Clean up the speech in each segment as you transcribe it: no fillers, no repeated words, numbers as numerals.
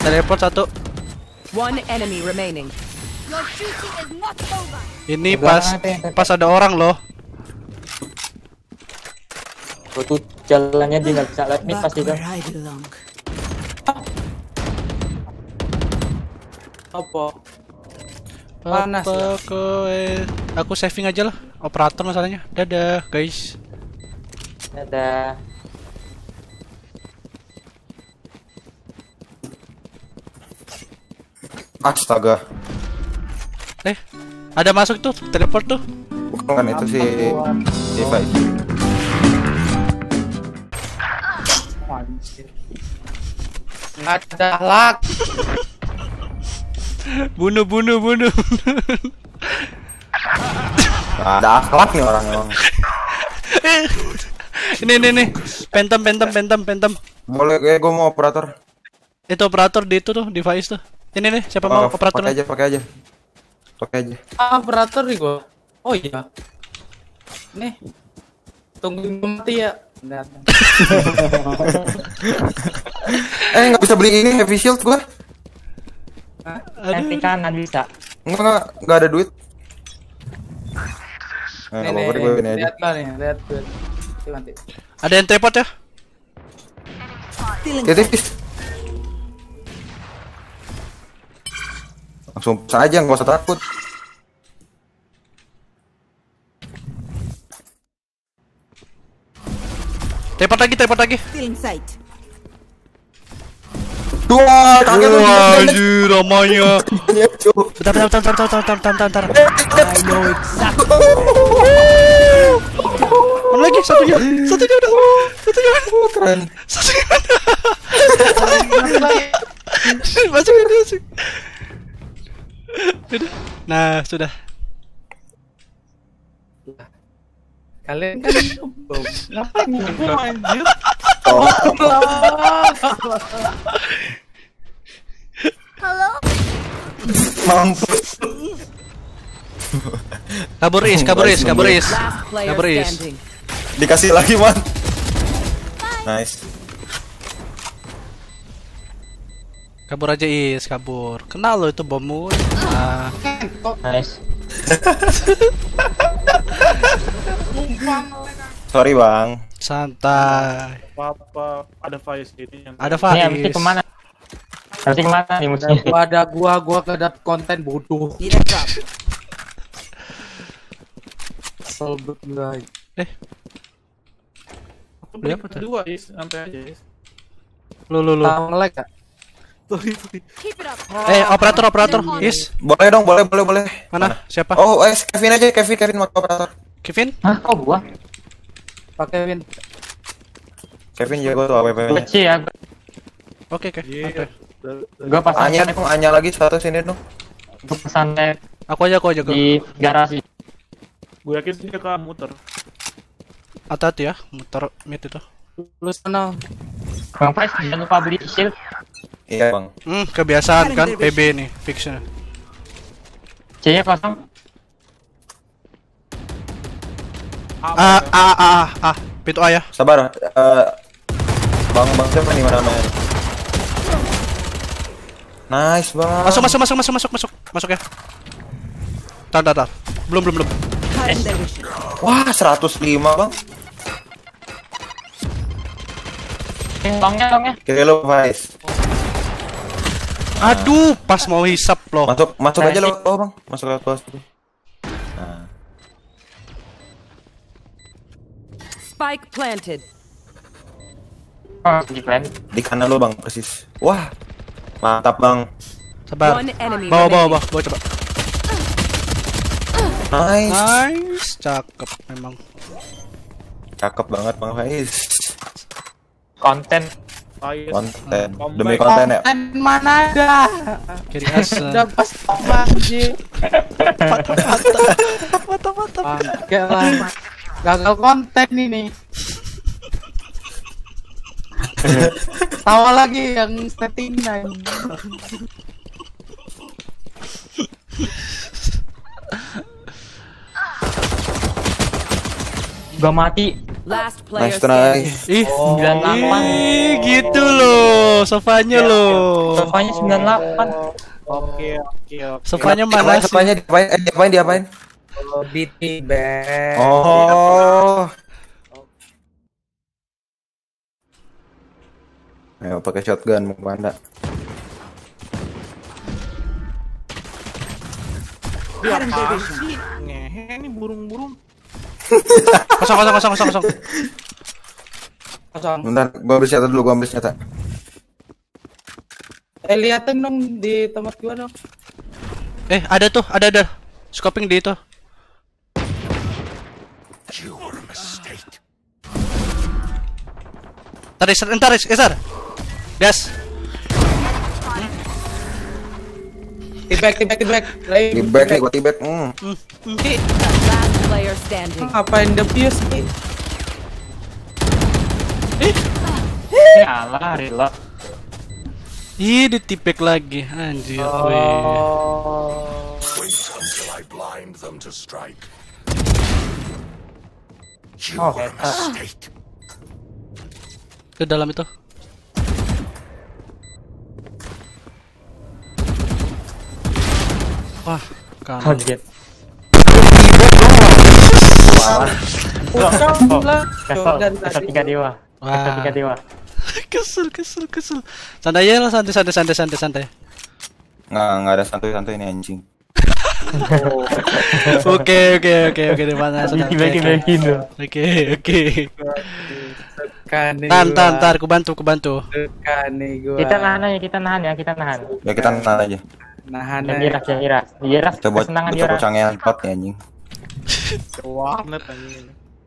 Teleport satu. One enemy remaining. Ini pas ada orang loh. Gua tuh jalannya dia nggak bisa lihat nih pasti kan. Apa? Panas ya? Aku saving aja lah. Operator masalahnya. Dadah guys. Ada. Astaga. Ada masuk tuh, teleport tuh. Bukan itu si device. Nggak ada lag. Bunuh. Ada akhlak nih orang emang. Ini. Phantom. Boleh gue mau operator. Itu operator di itu tuh, device tuh. Ini nih, siapa mau operator? Pakai aja. Operator nih gua. Oh iya. Nih. Tungguin mati ya. Nggak bisa beli ini heavy shield gua. Nanti kanan bisa. Nggak ada duit. Nggak apa-apa deh, gue ini aja. Lihat lah nih, lihat gue. Nanti. Ada yang teleport ya? Ya tipis. Langsung saja, nggak usah takut. Teleport lagi. Feeling sight. Dua, kaget lu. Anjir, ramanya. Bentar. I know exactly. Mana lagi? Satunya udah. Keren. Satunya udah. Masuk. Nah, sudah. Kalian kan ngapain ngomong anjir? Halo. Mampus. Kabur is. Last player Kabur is. standing. Dikasih lagi, man. Nice. Kabur aja is, kabur. Kenal lo itu bommu. Nah, Nice. Sorry, Bang. santai. Apa ada Faiz ini yang Ada Ini habis Faiz. kemana? Habis kemana nih musuhnya? Ada gua kedap konten bodoh. Need a drop. Selbet guys. Beli apa tuh? kedua is sampai aja is. Lu. Nge-lag ya? Keep it up. Operator. Is. Boleh dong, boleh. Mana? Siapa? Oh, Kevin aja, Kevin mau operator. Kevin? Hah, kok gua? Pakai Win. Kevin jago tuh AWP-nya. Kecil ya. Oke. Iya. Gua pasang Anya lagi satu sini tuh. Gua pasang tab Aku aja. di garasi. Gue yakin dia ke muter. Hati-hati ya, muter mid itu. Lu sana. Bang Faiz, jangan lupa beli shield. Iya, Bang. Kebiasaan kan PB nih, fixnya. C-nya kosong. Pintu A ya. Sabar. Bang siapa nih mana? Nice, Bang. Masuk ya. Tar. Belum. Wah, 105, Bang. Longnya. Kira lo, Faiz. Aduh, pas mau hisap loh. Masuk aja lewat bawah, Bang. Masuk lewat bawah situ. Nah. Spike planted. Oh, di plan. Di kanan lo, Bang, persis. Wah. Mantap, Bang. Sabar. One enemy Bawa coba. Nice. Cakep memang. Cakep banget, Bang Faiz. Konten. Faiz. Konten. Demi konten ya. Konten mana ada? Kiri asa. Udah pas anjir. Mata. Bangke lah. Gagal konten ini. Tawa lagi yang settingan. Gua mati. Last player Nice standing. try. Ih, 98. gitu loh, sofanya loh. Sofanya 98. Oke. Sofanya mana sih? Diapain? BT band. Oh. Ayo pakai shotgun mau Anda. Ngehe nih burung-burung. Kosong. Bentar, gua ambil senjata dulu, Liatin dong di tempat gua dong. Ada tuh, ada. Scoping di itu. Entar, Esar. Gas. Tibek. Tibek nih, gua tibek. Last player standing. Ngapain defuse nih? Alah, reload. Ih, ditipek lagi. Anjir. Oh, headshot. Ke dalam itu. Wah, kanan. Kaget. Kesel 3 dewa. Kesel 3 dewa. Kesel. Santai ya lah, santai. Nggak ada santuy ini anjing. Oke, di mana sudah. Dibagi-bagi dong. Oke. Kan Tar, ku bantu. Kan nih gua. Kita nahan. Ya kita nahan aja. Nahan Yang Iras. Coba kesenangan coba Iras. cangnya empat ya anjing. Net anjing.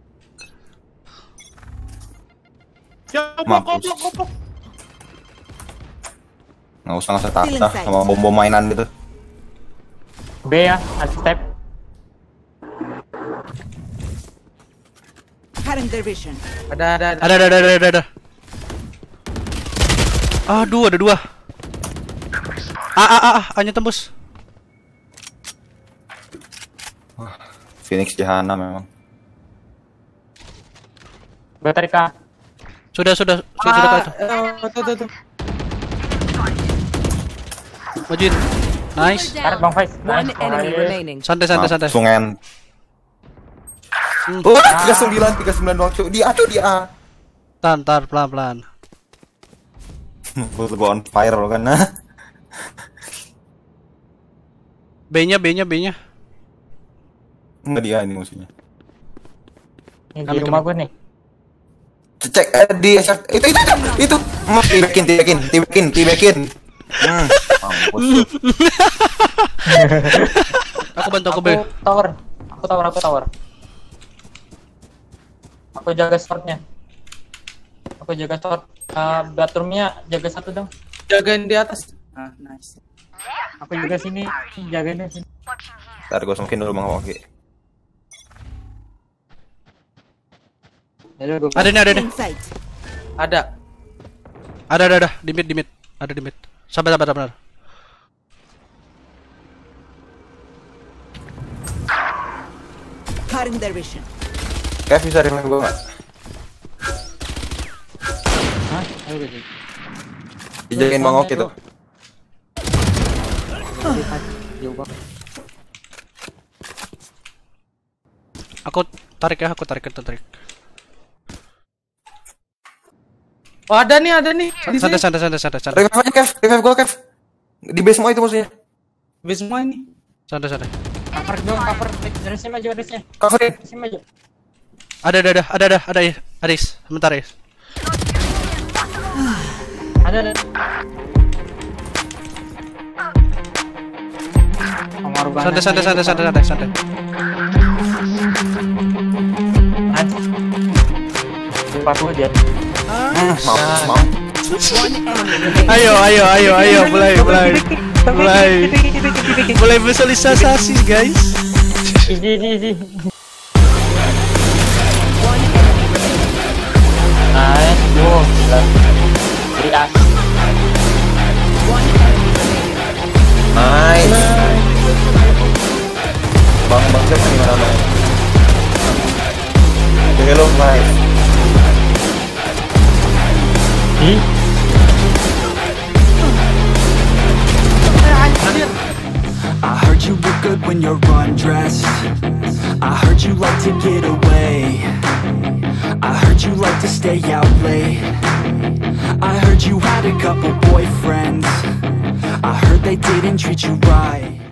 Ya, Mampus. goblok. Nggak usah takut sama bom mainan gitu. B ya, ada step. Ada. Aduh, ada 2. Hanya tembus. Phoenix Jahanam memang. Baterika. Sudah ke itu. Tuh. Majuin. Nice. Karet Bang Faiz. One enemy remaining. Santai. Sungen. 39 doang cuy. Dia. Tar, pelan-pelan. Full on fire lo kan. B-nya. Enggak dia ini musuhnya. Ini di rumah gue nih. Cek di itu. Tibekin. Mampus lu. Aku bantu aku B. Aku tower. Aku jaga shortnya. Aku jaga short. Bathroomnya jaga satu dong. Jagain di atas. Nice. Aku juga sini. Jagainnya sini. Ntar gue semakin dulu Bang Oki. Ada nih. Ada. Di mid. Ada di mid. Sabar. Kev bisa revive gue nggak? Dijagain Bang Oki tuh. Aku tarik. Oh, ada nih. Di sini. Santai. Revive aja Kev, revive gue Kev. Di base semua itu musuhnya. Habis semua ini. Santai. Cover dong, cover. Arisnya maju. Coverin. Arisnya maju. Ada Is. Sebentar Is. Ada. Santai. Lupa gue aja. Mau. Ayo, mulai visualisasi guys. Easy. Nice, Nice. Bang siapa nih mana? Oke lo, nice. I heard you look good when you're undressed. I heard you like to get away. I heard you like to stay out late. I heard you had a couple boyfriends. I heard they didn't treat you right.